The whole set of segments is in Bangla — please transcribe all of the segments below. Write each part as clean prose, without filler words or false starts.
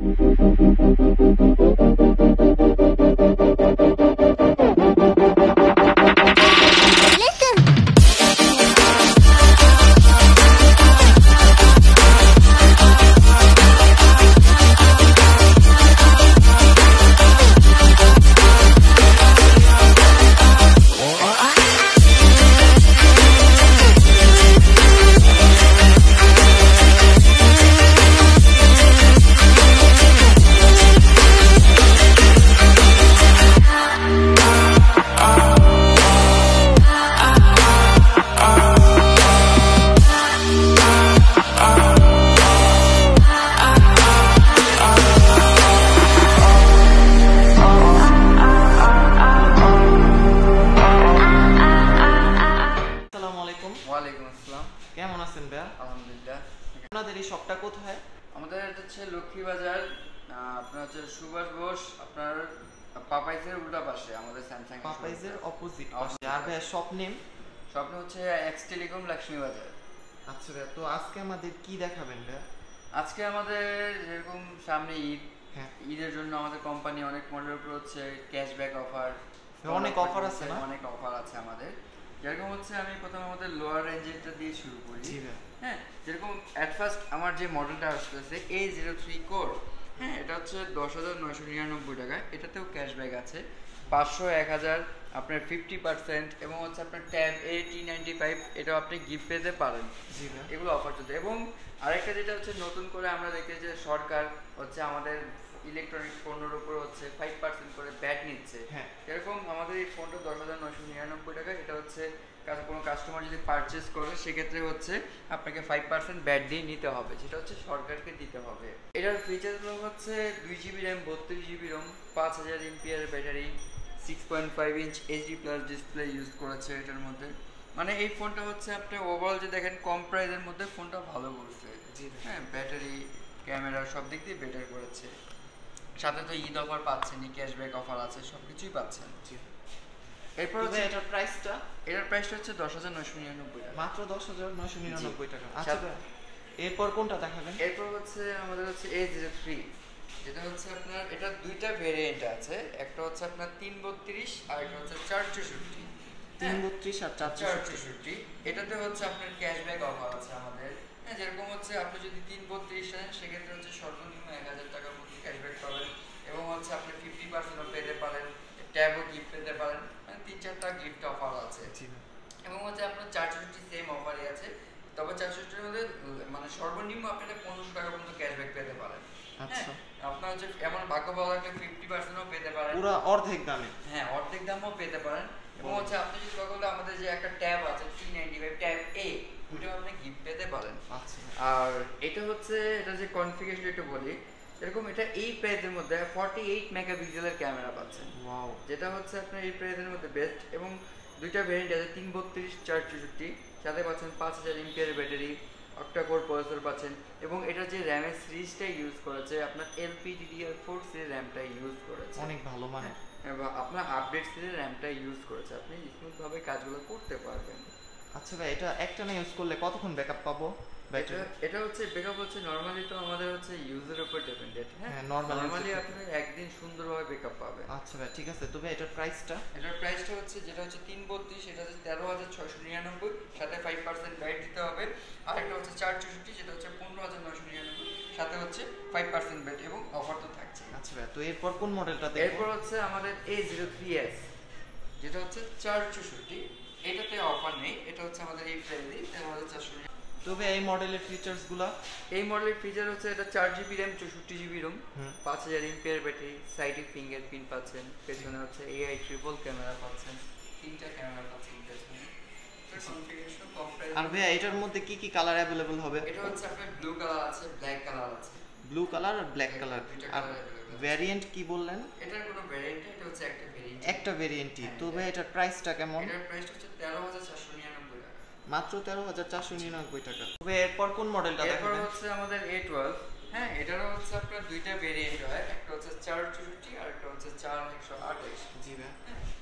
কেমন আছেন ভাইয়া? আলহামদুলিল্লাহ। আপনাদের এই শপটা কোথায়? আমাদের এটা হচ্ছে লক্ষ্মী বাজার, আপনার হচ্ছে সুভাষ বোস, আপনার পাপাইজের উল্টা পাশে আমাদের স্যামসাং পাপাইজের অপোজিট। আর ভাইয়া শপ নেম? শপ নেম হচ্ছে এক্স টেলিকম লক্ষ্মী বাজার। আচ্ছা ভাইয়া, তো আজকে আমাদের কি দেখাবেন ভাইয়া? আজকে আমাদের যেরকম সামনে ঈদ, হ্যাঁ, ঈদের জন্য আমাদের কোম্পানি অনেক মডেলের উপর হচ্ছে ক্যাশব্যাক অফার, অনেক অফার আছে না? অনেক অফার আছে আমাদের। যেরকম হচ্ছে আমি প্রথমে আমাদের লোয়ার রেঞ্জেরটা দিয়ে শুরু করি। হ্যাঁ, যেরকম অ্যাট ফার্স্ট আমার যে মডেলটা আসতেছে A03 কোর, হ্যাঁ, এটা হচ্ছে 10,999 টাকা। এটাতেও ক্যাশব্যাক আছে 500, 1000, আপনার 50% এবং হচ্ছে আপনার ট্যাব A-T95, এটাও আপনি গিফট পেতে পারেন। এগুলো অফার চলছে। এবং আরেকটা যেটা হচ্ছে নতুন করে আমরা দেখি যে সরকার হচ্ছে আমাদের ইলেকট্রনিক্স পণ্যের উপর হচ্ছে 5% করে ব্যাট নিচ্ছে। এরকম আমাদের এই ফোনটা 10,999 টাকা। এটা হচ্ছে কোনো কাস্টমার যদি পারচেস করে সেক্ষেত্রে হচ্ছে আপনাকে 5% ব্যাট দিয়ে নিতে হবে, যেটা হচ্ছে সরকারকে দিতে হবে। এটার ফিচারগুলো হচ্ছে 2GB RAM, 32GB ROM, 5000 MPR battery, 6.5 inch HD plus display use করেছে এটার মধ্যে। মানে এই ফোনটা হচ্ছে আপনি ওভারঅল যে দেখেন কম প্রাইসের মধ্যে ফোনটা ভালো করছে। হ্যাঁ, ব্যাটারি, ক্যামেরা সব দিক দিয়ে বেটার করেছে। সাথে তো ঈদ অফার পাচ্ছেন, ক্যাশব্যাক অফার আছে, সবকিছুই পাচ্ছেন। এরপর হচ্ছে এটার প্রাইসটা হচ্ছে 10,999 টাকা, মাত্র 10,999 টাকা। আচ্ছা, এরপর কোনটা দেখাবেন? এরপর হচ্ছে আমাদের হচ্ছে A03, যেটা হচ্ছে আপনার এটা দুইটা ভেরিয়েন্ট আছে। একটা হচ্ছে আপনার 332 আর একটা হচ্ছে 464। 332 আর 464। এটাতে হচ্ছে আপনার ক্যাশব্যাক অফার আছে আমাদের। হ্যাঁ, যেরকম হচ্ছে আপনি যদি 332 নেন সেক্ষেত্রে হচ্ছে সর্বনিম্ন 1000 টাকা প্রতি ক্যাশব্যাক পাবেন এবং হচ্ছে আপনি 50% পেতে পারেন, ট্যাবও গিফট পেতে পারেন, মানে 3-4টা গিফট অফার আছে। এবং হচ্ছে আপনার 464 সেম অফারই আছে, তবে 464 এর মধ্যে মানে সর্বনিম্ন আপনারা 1500 টাকা পর্যন্ত ক্যাশব্যাক পেতে পারেন। আচ্ছা, আপনার হচ্ছে এমন ভাগ্য ভালো একটা 50%ও পেতে পারেন, পুরো অর্ধেক দামে। হ্যাঁ, অর্ধেক দামও পেতে পারেন। এবং হচ্ছে আপনি যদি কখনো আমাদের যে একটা ট্যাব আছে T95 ট্যাব A, ওটাও আপনি গিফট পেতে পারেন। আচ্ছা, আর এটা হচ্ছে এটা যে কনফিগারেশন একটু বলি, এরকম এটা এই প্রাইসের মধ্যে 48 মেগাপিক্সেলের ক্যামেরা পাচ্ছেন, ওয়াও, যেটা হচ্ছে আপনার এই প্রাইসের মধ্যে বেস্ট। এবং দুইটা ভেরিয়েন্ট আছে 332, 464, সাথে পাচ্ছেন 5000 MPR battery, octa core processor পাচ্ছেন। এবং এটা যে র্যামের সিরিজটা ইউজ করেছে আপনার LPDDR4 সিরিজ র্যামটা ইউজ করেছে, অনেক ভালো। মানে আপনার আপডেট সিরিজ র্যামটা ইউজ করেছে, আপনি স্মুথ ভাবে কাজগুলো করতে পারবেন। আচ্ছা ভাই, এটা একটা না ইউজ করলে কতক্ষণ ব্যাকআপ পাবো? এটা হচ্ছে ব্যাকআপ হচ্ছে নরমালি তো আমাদের হচ্ছে ইউজের উপর ডিপেন্ডেন্ট। হ্যাঁ, নরমালি আপনি একদিন সুন্দরভাবে ব্যাকআপ পাবেন। আচ্ছা ভাই, ঠিক আছে। তবে এটার প্রাইসটা হচ্ছে যেটা হচ্ছে 332, সেটা হচ্ছে 13,699, সাথে 5% ব্যাট দিতে হবে। আর একটা হচ্ছে 464, যেটা হচ্ছে 15,999, সাথে হচ্ছে 5% ব্যাট এবং অফার তো থাকছে। আচ্ছা ভাই, তো এরপর কোন মডেলটা দেখব? এরপর হচ্ছে আমাদের A03s, যেটা হচ্ছে 464, এটাতে অফার নেই, এটা হচ্ছে আমাদের এই প্রাইসে 13,499। তবে এই মডেলের ফিচারস গুলো, এই মডেলের ফিচার হচ্ছে এটা 4GB RAM, 64GB ROM, 5000 MPR battery, সাইডে ফিঙ্গারপ্রিন্ট পাচ্ছেন, পেছনে হচ্ছে AI ট্রিপল ক্যামেরা পাচ্ছেন, তিনটা ক্যামেরা পাচ্ছেন পেছনে। Configuration comparative. আর ভাই এটার মধ্যে কি কি কালার अवेलेबल হবে? এটা হচ্ছে আপনার ব্লু কালার আছে, ব্ল্যাক কালার আছে। ব্লু কালার আর ব্ল্যাক কালার। আর ভেরিয়েন্ট কি বললেন? এটার কোনো ভেরিয়েন্ট, এটা হচ্ছে একটা ভেরিয়েন্ট, একটা ভেরিয়েন্টই। তবে এটার প্রাইসটা কেমন? এটার প্রাইস হচ্ছে 13,499 টাকা, মাত্র 13,499 টাকা। তবে এরপর কোন মডেলটা দেখবেন? এরপর হচ্ছে আমাদের A12। হ্যাঁ, এটারও হচ্ছে আপনার দুইটা ভেরিয়েন্ট হয়, একটা হচ্ছে 464 আর একটা হচ্ছে 4128। জি ভাই।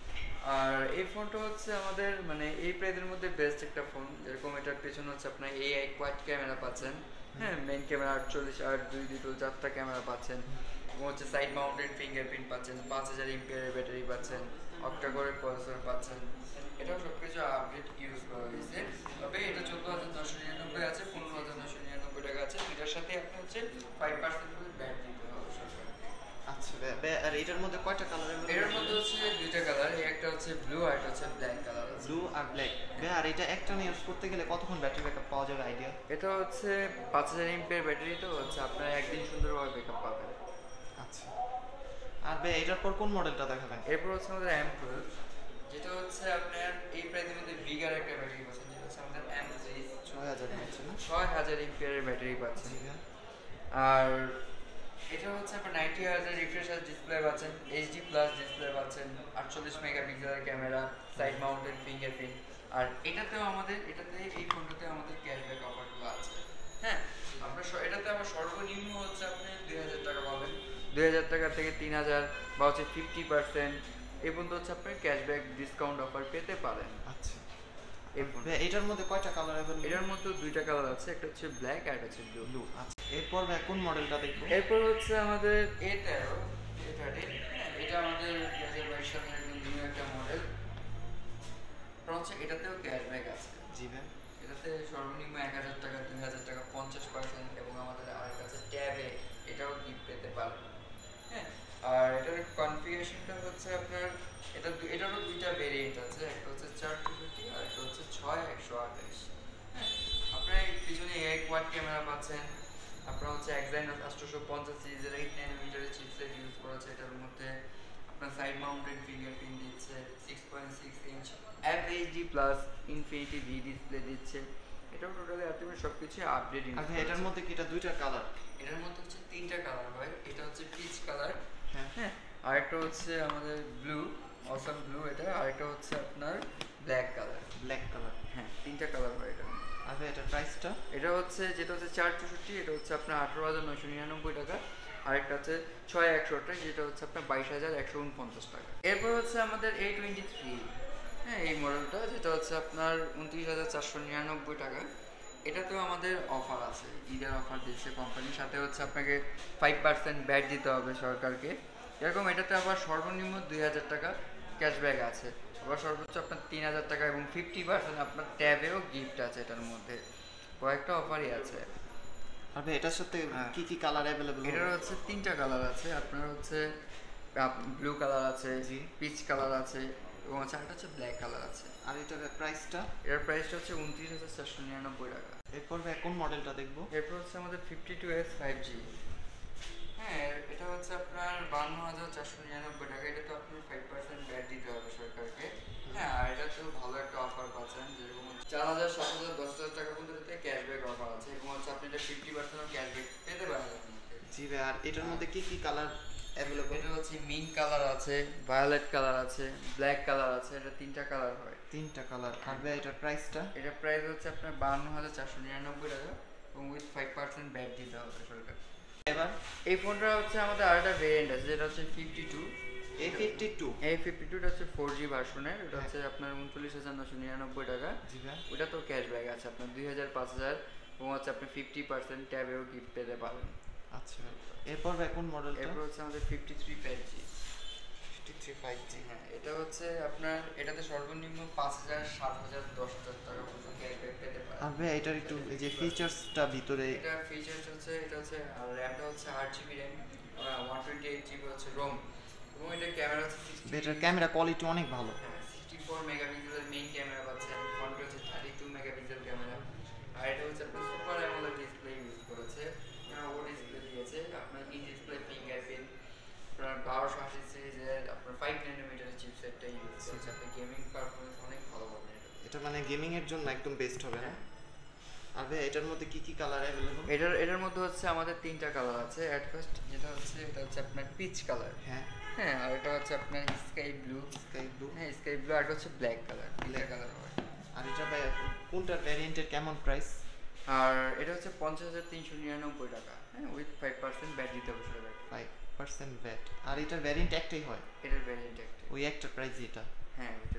আর এই ফোনটা হচ্ছে আমাদের মানে এই প্রাইসের মধ্যে বেস্ট একটা ফোন। যেরকম এটার পেছনে হচ্ছে আপনার AI কোয়াড ক্যামেরা পাচ্ছেন, হ্যাঁ মেইন ক্যামেরা 48/8 4টা ক্যামেরা পাচ্ছেন এবং হচ্ছে সাইড মাউন্টেড ফিঙ্গারপ্রিন্ট পাচ্ছেন 5000 এমপিআর ব্যাটারি পাচ্ছেন অক্টা কোরের প্রসেসর পাচ্ছেন এটাও সবকিছু আপডেট ইউজ করা হয়েছে তবে এটা 14999 আছে 15999 টাকা আছে এটার সাথে আপনি হচ্ছে 5% করে ব্যাট দিতে হবে সরকার। আচ্ছা আর এটার মধ্যে কয়টা কালার अवेलेबल? এটার মধ্যে হচ্ছে দুইটা কালার একটা হচ্ছে ব্লু আর একটা হচ্ছে ব্ল্যাক কালার আছে ব্লু আর ব্ল্যাক আর এটা একটা নিয়ে ইউজ করতে গেলে কতক্ষণ ব্যাটারি ব্যাকআপ পাওয়া যাবে আইডিয়া? এটা হচ্ছে 5000 এমপিআর ব্যাটারি তো হচ্ছে আপনারা একদিন সুন্দরভাবে ব্যাকআপ পাবেন। আচ্ছা আর এটার পর কোন মডেলটা দেখাবেন? এরপর হচ্ছে আমাদের M12 যেটা হচ্ছে আপনার এই প্রাইসের মধ্যে বিগার একটা ব্যাটারি পাচ্ছেন যেটা হচ্ছে আমাদের M3 6000 পাচ্ছেন না 6000 এমপিআর ব্যাটারি পাচ্ছেন আর এটা হচ্ছে আপনার 90Hz রিফ্রেশ ডিসপ্লে পাচ্ছেন এইচডি প্লাস ডিসপ্লে পাচ্ছেন 48 মেগাপিক্সেলের ক্যামেরা সাইড মাউন্টেড ফিঙ্গারপ্রিন্ট আর এটাতেও আমাদের এই ফোনটাতে আমাদের ক্যাশব্যাক অফারগুলো আছে। হ্যাঁ আমরা এটাতে আমার সর্বনিম্ন হচ্ছে আপনি 2000 টাকা পাবেন 2000 টাকা থেকে 3000 বা হচ্ছে 50% এই পর্যন্ত হচ্ছে আপনি ক্যাশব্যাক ডিসকাউন্ট অফার পেতে পারেন। আচ্ছা এটার মধ্যে কয়টা কালার अवेलेबल? এটার মধ্যে দুইটা কালার আছে একটা হচ্ছে ব্ল্যাক আর একটা হচ্ছে ব্লু। আচ্ছা এরপর কোন মডেলটা দেখব? এরপর হচ্ছে আমাদের A13 এটা আমাদের 2022 সালের একদম নিউ একটা মডেল হচ্ছে এটাতেও ক্যাশব্যাক আছে। জি ভাই এটাতে সর্বনিম্ন 1000 টাকা 2000 টাকা 50% এবং আমাদের আরেকটা আছে ট্যাবে এটাও গিফট পেতে পারেন। হ্যাঁ আর এটার কনফিগারেশনটা হচ্ছে আপনার এটারও দুইটা ভেরিয়েন্ট আছে একটা হচ্ছে 450 আর একটা হচ্ছে 6128। হ্যাঁ আপনার পিছনে 8 ওয়াট ক্যামেরা পাচ্ছেন আপনার হচ্ছে Exynos 850 সিরিজের 8 ন্যানোমিটারের চিপসেট ইউজ করেছে এটার মধ্যে আপনার সাইড মাউন্টেড ফিঙ্গারপ্রিন্ট দিচ্ছে 6.6 inch FHD plus infinity V display দিচ্ছে এটাও টোটালি আলটিমেট সবকিছু আপডেট। আচ্ছা এটার মধ্যে কি এটা দুইটা কালার? এটার মধ্যে হচ্ছে তিনটা কালার হয় এটা হচ্ছে পিচ কালার হ্যাঁ আরেকটা হচ্ছে আমাদের ব্লু অসাম ব্লু এটা আরেকটা হচ্ছে আপনার ব্ল্যাক কালার হ্যাঁ তিনটা কালার হয় এটা। আর এটার প্রাইসটা? এটা হচ্ছে যেটা হচ্ছে 464 এটা হচ্ছে আপনার 18999 টাকা আরেকটা হচ্ছে 6128 যেটা হচ্ছে আপনার 22149 টাকা। এরপর হচ্ছে আমাদের A23 হ্যাঁ এই মডেলটা যেটা হচ্ছে আপনার 29499 টাকা এটাতেও আমাদের অফার আছে ঈদের অফার দিচ্ছে কোম্পানির সাথে হচ্ছে আপনাকে 5% ব্যাট দিতে হবে সরকারকে এরকম এটাতে আবার সর্বনিম্ন 2000 টাকা ক্যাশব্যাক আছে আবার সর্বোচ্চ আপনার 3000 টাকা এবং 50% আপনার ট্যাবেও গিফট আছে এটার মধ্যে কয়েকটা অফারই আছে। আর এটার সাথে কি কি কালার अवेलेबल? এটার হচ্ছে তিনটা কালার আছে আপনার হচ্ছে ব্লু কালার আছে পিচ কালার আছে এবং হচ্ছে আরেকটা হচ্ছে ব্ল্যাক কালার আছে। আর এটার প্রাইসটা? এটার প্রাইসটা হচ্ছে 29499 টাকা। এরপর কোন মডেলটা দেখবো? এরপর হচ্ছে আমাদের 52s 5G হ্যাঁ এটা হচ্ছে আপনার 52499 টাকা এটা তো আপনার 5% ব্যাট দিতে হবে সরকারকে। হ্যাঁ আর এটা তো ভালো একটা অফার পাচ্ছেন যেরকম 4000 7000 10000 টাকা পর্যন্ত ক্যাশব্যাক অফার আছে এবং হচ্ছে আপনি এটা 50% ক্যাশব্যাক পেতে পারেন। জি ভাই আর এটার মধ্যে কি কি কালার अवेलेबल? এটা হচ্ছে মিন্ট কালার আছে ভায়োলেট কালার আছে ব্ল্যাক কালার আছে এটা তিনটা কালার হয়। তিনটা কালার। আর ভাই এটার প্রাইসটা? এটার প্রাইস হচ্ছে আপনার 52499 টাকা এবং উইথ 5% ব্যাট দিতে হবে সরকার। এবার এই ফোনটা হচ্ছে আমাদের আরেকটা ভেরিয়েন্ট আছে যেটা হচ্ছে 52 A52 টা হচ্ছে 4G ভার্সনের এটা হচ্ছে আপনার 39999 টাকা। জি ভাই ওটা তো ক্যাশব্যাক আছে আপনার 2000 5000 এবং হচ্ছে আপনি 50% ট্যাবেও গিফট পেতে পারেন। আচ্ছা এরপর কোন মডেলটা? এরপর হচ্ছে আমাদের 53 5G 5G হ্যাঁ এটা হচ্ছে আপনার এটাতে সর্বনিম্ন 5000 7000 10000 টাকা পর্যন্ত ক্যাশব্যাক পেতে পারেন। আর ভাই এটার একটু এই যে ফিচারসটা ভিতরে এটা ফিচারস হচ্ছে এটা হচ্ছে র‍্যামটা হচ্ছে 8GB র‍্যাম 128GB হচ্ছে রোম এবং এটা ক্যামেরা হচ্ছে 60 এটার ক্যামেরা কোয়ালিটি অনেক ভালো। হ্যাঁ 64 মেগাপিক্সেলের মেইন ক্যামেরা পাচ্ছেন ফ্রন্টে হচ্ছে 32 মেগাপিক্সেল ক্যামেরা আর এটা হচ্ছে আপনার সুপার অ্যামোলেড ডিসপ্লে ইউজ করেছে ও ডিসপ্লে দিয়েছে আপনার ইন ডিসপ্লে ফিঙ্গারপ্রিন্ট আপনার 1280 সিরিজের আপনার 5 ন্যানোমিটারের চিপসেটটা ইউজ করেছে আপনার গেমিং পারফরম্যান্স অনেক ভালো হবে এটা মানে গেমিং এর জন্য একদম বেস্ট হবে না? আর ভাই এটার মধ্যে কি কি কালার अवेलेबल? এটার মধ্যে হচ্ছে আমাদের তিনটা কালার আছে এট ফার্স্ট যেটা হচ্ছে এটা হচ্ছে আপনার পিচ কালার হ্যাঁ আর এটা হচ্ছে আপনার স্কাই ব্লু হ্যাঁ স্কাই ব্লু আর এটা হচ্ছে ব্ল্যাক কালার তিনটা কালার হয়। আর এটা ভাই কোনটার ভ্যারিয়েন্টের কেমন প্রাইস? আর এটা হচ্ছে 50399 টাকা হ্যাঁ উইথ 5% ব্যাট দিতে হবে সরকার 5% ভ্যাট। আর এটার ভ্যারিয়েন্ট একটাই হয়? এটার ভ্যারিয়েন্ট একটা ওই একটা প্রাইস এটা? হ্যাঁ ওইটার ভ্যারিয়েন্ট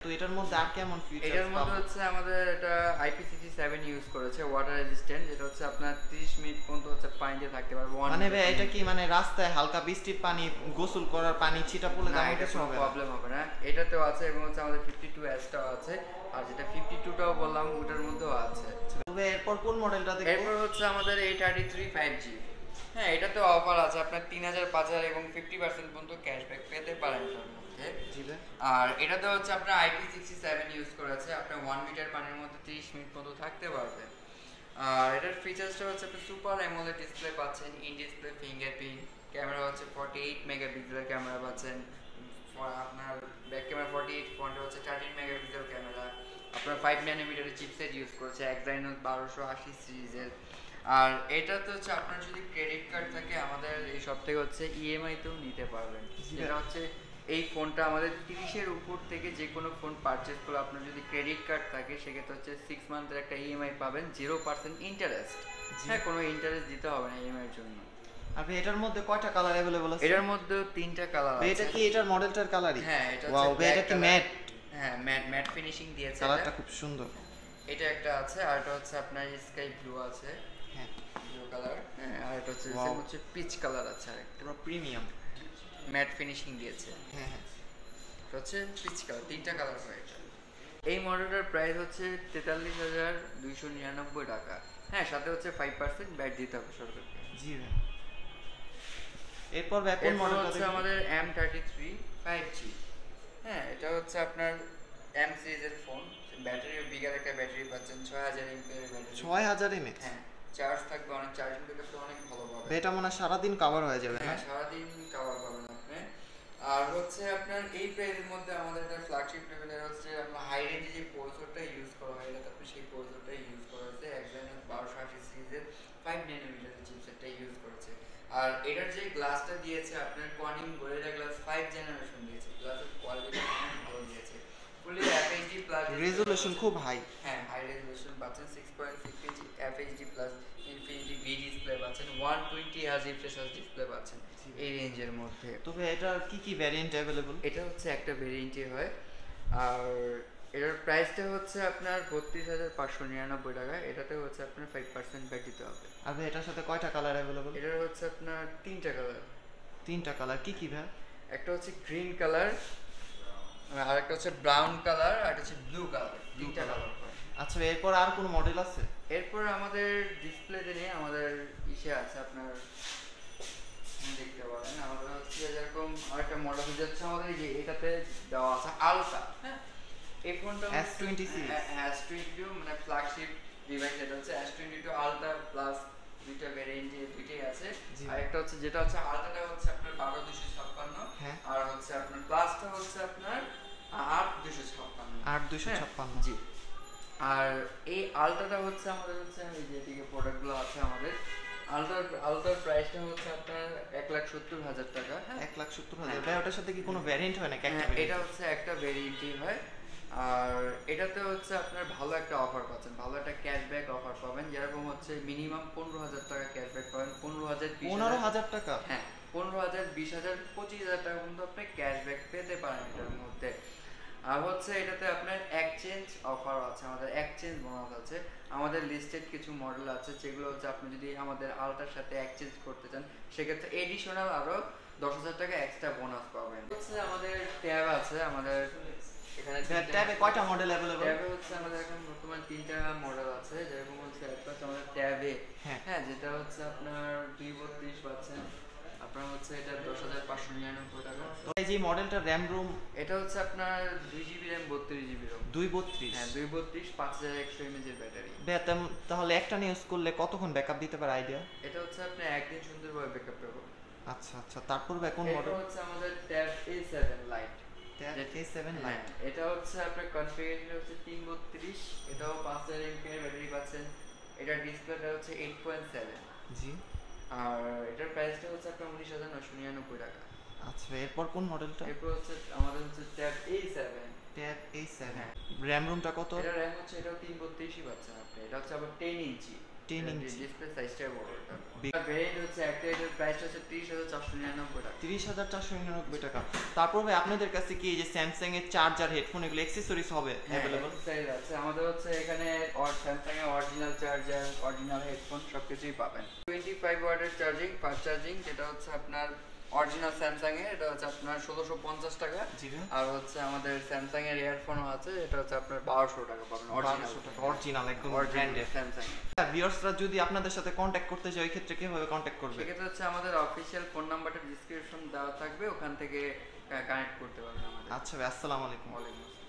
তো এটার মধ্যে আর কেমন ফিচার এটার মধ্যে হচ্ছে আমাদের এটা IP67 ইউজ করেছে, ওয়াটার রেজিস্ট্যান্ট, যেটা হচ্ছে আপনার 30 মিনিট পর্যন্ত হচ্ছে পানিতে থাকতে পারবে। মানে ভাই এটা কি মানে রাস্তায় হালকা বৃষ্টির পানি গোসল করার পানি ছিটা পড়লে না, তেমন এটা কিছু কোনো হবে না? প্রবলেম হবে না। এটাতেও আছে এবং হচ্ছে আমাদের 52S টাও আছে, আর যেটা 52টাও বললাম ওটার মধ্যেও আছে। তবে এরপর কোন মডেলটা দেখব? এরপর হচ্ছে আমাদের A33 5G। হ্যাঁ, এটাতে অফার আছে আপনার 3000, 5000 এবং 50% পর্যন্ত ক্যাশব্যাক পেতে পারেন এটার মধ্যে। জি ভাই। আর এটাতে হচ্ছে আপনার IP67 ইউজ করেছে, আপনার 1 মিটার পানির মধ্যে 30 মিনিট পর্যন্ত থাকতে পারবে। আর এটার ফিচার্সটা হচ্ছে আপনি সুপার অ্যামোলেড ডিসপ্লে পাচ্ছেন, ইন ডিসপ্লে ফিঙ্গারপ্রিন্ট, ক্যামেরা হচ্ছে 48 মেগাপিক্সেলের ক্যামেরা পাচ্ছেন, আপনার ব্যাক ক্যামেরা 48, ফ্রন্টে হচ্ছে 13 মেগাপিক্সেল ক্যামেরা, আপনার 5 ন্যানোমিটারের চিপসেট ইউজ করেছে Exynos 1280 সিরিজের। আর এটা তো হচ্ছে আপনার যদি ক্রেডিট কার্ড থাকে আমাদের এই সব থেকে হচ্ছে ইএমআই তেও নিতে পারবেন। যেটা হচ্ছে এই ফোনটা আমাদের 30-এর উপর থেকে যে কোনো ফোন পারচেজ করলে আপনার যদি ক্রেডিট কার্ড থাকে সেক্ষেত্রে হচ্ছে 6 মান্থের একটা ইএমআই পাবেন, 0% ইন্টারেস্ট। হ্যাঁ, কোনো ইন্টারেস্ট দিতে হবে না ইএমআই এর জন্য। আপনি এটার মধ্যে কয়টা কালার अवेलेबल আছে? এটার মধ্যে 3টা কালার আছে। এটা কি এটার মডেলটার কালারই? হ্যাঁ, এটা ওয়াও, হচ্ছে এটা কি ম্যাট? হ্যাঁ, ম্যাট ফিনিশিং দিয়েছে। কালারটা খুব সুন্দর। এটা একটা আছে, আর এটা হচ্ছে আপনার স্কাই ব্লু আছে। হ্যাঁ, ব্লু কালার। হ্যাঁ, আর এটা হচ্ছে পিচ কালার আছে আরেকটা। পুরো প্রিমিয়াম। ম্যাট ফিনিশিং দিয়েছে। হ্যাঁ হ্যাঁ। এটা হচ্ছে পিচ কালার, 3টা কালার হয় এটা। এই মডেলটার প্রাইস হচ্ছে 43,299 টাকা। হ্যাঁ, সাথে হচ্ছে 5% ব্যাট দিতে হবে সরকারকে। জি ভাই। এরপর ভাই কোন মডেলটা হচ্ছে দেখব? আমাদের M33 5G। হ্যাঁ, এটা হচ্ছে আপনার M সিরিজের ফোন, ব্যাটারি বিগার একটা ব্যাটারি পাচ্ছেন, 6000 এমপিএর ব্যাটারি। 6000 এমএএইচ? হ্যাঁ, চার্জ থাকবে অনেক, চার্জিং ব্যাকআপটা অনেক ভালো পাবে। এটা মনে হয় সারাদিন কভার হয়ে যাবে না? হ্যাঁ, সারাদিন কভার পাবেন আপনি। আর হচ্ছে আপনার এই প্রাইসের মধ্যে আমাদের একটা ফ্ল্যাগশিপ লেভেলের হচ্ছে আপনার হাই রেঞ্জে যে প্রসেসরটা ইউজ করা হয়, এটা আপনি সেই প্রসেসরটা ইউজ করা হয়েছে Exynos 1280 সিরিজের 5 ন্যানোমিটারের চিপসেটটা ইউজ করেছে। আর এটার যে গ্লাসটা দিয়েছে আপনার Corning Gorilla Glass 5 জেনারেশন দিয়েছে, গ্লাসের কোয়ালিটি অনেক ভালো দিয়েছে, ফুলি FHD প্লাস রেজোলিউশন খুব হাই। হ্যাঁ, হাই রেজোলিউশন পাচ্ছেন, 6.6 inch FHD plus infinity V display পাচ্ছেন, 120 হার্জ রিফ্রেশ ডিসপ্লে পাচ্ছেন এই রেঞ্জের মধ্যে। তবে এটার কি কি ভ্যারিয়েন্ট अवेलेबल? এটা হচ্ছে একটা ভেরিয়েন্টই হয়, আর এটার প্রাইসটা হচ্ছে আপনার 32,599 টাকা। এটাতে হচ্ছে আপনার 5% ব্যাট দিতে হবে। আর ভাই এটার সাথে কয়টা কালার अवेलेबल? এটার হচ্ছে আপনার 3টা কালার। 3টা কালার কি কি ভাই? একটা হচ্ছে গ্রিন কালার, আর একটা হচ্ছে ব্রাউন কালার, আর একটা হচ্ছে ব্লু কালার। 3টা কালার। আচ্ছা, এরপর আর কোন মডেল আছে? এরপর আমাদের ডিসপ্লেতে নেই, আমাদের ইসে আছে আপনার, দেখতে পারেন আমাদের হচ্ছে যেরকম আরেকটা মডেল হচ্ছে আমাদের এই যে এটাতে দেওয়া আছে আলট্রা। হ্যাঁ, এই ফোনটা S20 সিরিজ। S22 মানে ফ্ল্যাগশিপ ডিভাইস, এটা হচ্ছে S22 আলট্রা প্লাস, দুইটা ভ্যারিয়েন্টে দুইটাই আছে। আর একটা হচ্ছে যেটা হচ্ছে আলট্রাটা হচ্ছে আপনার 12256, হ্যাঁ, আর হচ্ছে আপনার প্লাসটা হচ্ছে আপনার 8256। 8256। জি। আর এই আলট্রাটা হচ্ছে আমাদের হচ্ছে এই যে এদিকে প্রোডাক্টগুলো আছে আমাদের, আলট্রার প্রাইসটা হচ্ছে আপনার 1,70,000 টাকা। হ্যাঁ, 1,70,000। ভাই ওটার সাথে কি কোনো ভ্যারিয়েন্ট হয় নাকি একটা এটা ভ্যারিয়েন্ট? হচ্ছে একটা ভেরিয়েন্টই হয়। আর এটাতে হচ্ছে আপনার ভালো একটা অফার পাচ্ছেন, ভালো একটা ক্যাশব্যাক অফার পাবেন, যেরকম হচ্ছে মিনিমাম 15,000 টাকা ক্যাশব্যাক পাবেন। 15,000, 15,000 টাকা? হ্যাঁ, 15,000, 20,000, 25,000 টাকা পর্যন্ত আপনি ক্যাশব্যাক পেতে পারেন এটার মধ্যে। আর হচ্ছে এটাতে আপনার এক্সচেঞ্জ অফার আছে, আমাদের এক্সচেঞ্জ বোনাস আছে। আমাদের লিস্টেড কিছু মডেল আছে যেগুলো হচ্ছে আপনি যদি আমাদের আলট্রার সাথে এক্সচেঞ্জ করতে চান সেক্ষেত্রে এডিশনাল আরো 10,000 টাকা এক্সট্রা বোনাস পাবেন। হচ্ছে আমাদের ট্যাব আছে, আমাদের এখানে ট্যাবে কয়টা মডেল अवेलेबल? ট্যাবে হচ্ছে আমাদের এখন বর্তমান 3টা মডেল আছে, যেরকম হচ্ছে একটা হচ্ছে আমাদের ট্যাবে, হ্যাঁ, যেটা হচ্ছে আপনার 232 পাচ্ছেন, আপনার হচ্ছে এটা 10,599 টাকা। তো এই যে মডেলটার র‍্যাম রুম, এটা হচ্ছে আপনার 2 GB র‍্যাম, 32 GB রোম। 232? হ্যাঁ, 232, 5100 mAh এর ব্যাটারি। তাহলে একটা নিউজ করলে কতক্ষণ ব্যাকআপ দিতে পারে আইডিয়া? এটা হচ্ছে আপনি একদিন সুন্দরভাবে ব্যাকআপ পাবেন। আচ্ছা আচ্ছা, তারপর ভাই কোন এটা মডেল? হচ্ছে আমাদের tab A7 Lite। Tab A7 হ্যাঁ, লাইট। এটা হচ্ছে আপনার কনফিগারেশন হচ্ছে 332, এটাও 5000 mAh ব্যাটারি পাচ্ছেন। এটা ডিসপ্লেটা হচ্ছে 8.7। জি। আর এটার প্রাইসটা হচ্ছে আপনার 19,999 টাকা। আচ্ছা, এরপর কোন মডেলটা? এরপর হচ্ছে আমাদের হচ্ছে ট্যাব A7। Tab A7। হ্যাঁ। র‍্যাম রুমটা কত? এটা র‍্যাম হচ্ছে এটাও 332ই পাচ্ছেন আপনি। এটা হচ্ছে আবার 10 ইঞ্চি। 10 ইঞ্চি ডিসপ্লে সাইজটা বড় এটা Big. ভেরিয়েন্ট হচ্ছে একটা, এটার প্রাইস হচ্ছে 30,499 টাকা। 30,499 টাকা। তারপর ভাই আপনাদের কাছে কি এই যে স্যামসাং এর চার্জার, হেডফোন এগুলো অ্যাকসেসরিজ হবে अवेलेबल? সাইজ আছে আমাদের হচ্ছে এখানে স্যামসাং এর অরিজিনাল চার্জার, অরিজিনাল হেডফোন সবকিছুই পাবেন। 25 ওয়াটের চার্জিং, ফাস্ট চার্জিং, যেটা হচ্ছে আপনার অরিজিনাল স্যামসাং এর, এটা হচ্ছে আপনার 1650 টাকা। জি ভাই। আর হচ্ছে আমাদের স্যামসাং এর ইয়ারফোনও আছে, এটা হচ্ছে আপনার 1200 টাকা পাবেন অরিজিনাল। 1200 টাকা অরিজিনাল একদম ব্র্যান্ডেড। স্যামসাং এর। ভিউয়ার্সরা যদি আপনাদের সাথে কন্টাক্ট করতে চায়, এই ক্ষেত্রে কিভাবে কন্টাক্ট করবে? সেক্ষেত্রে হচ্ছে আমাদের অফিসিয়াল ফোন নাম্বারটা ডিসক্রিপশন দেওয়া থাকবে, ওখান থেকে কানেক্ট করতে পারবেন আমাদের। আচ্ছা ভাই, আসসালামু আলাইকুম। ওয়ালাইকুম আসসালাম।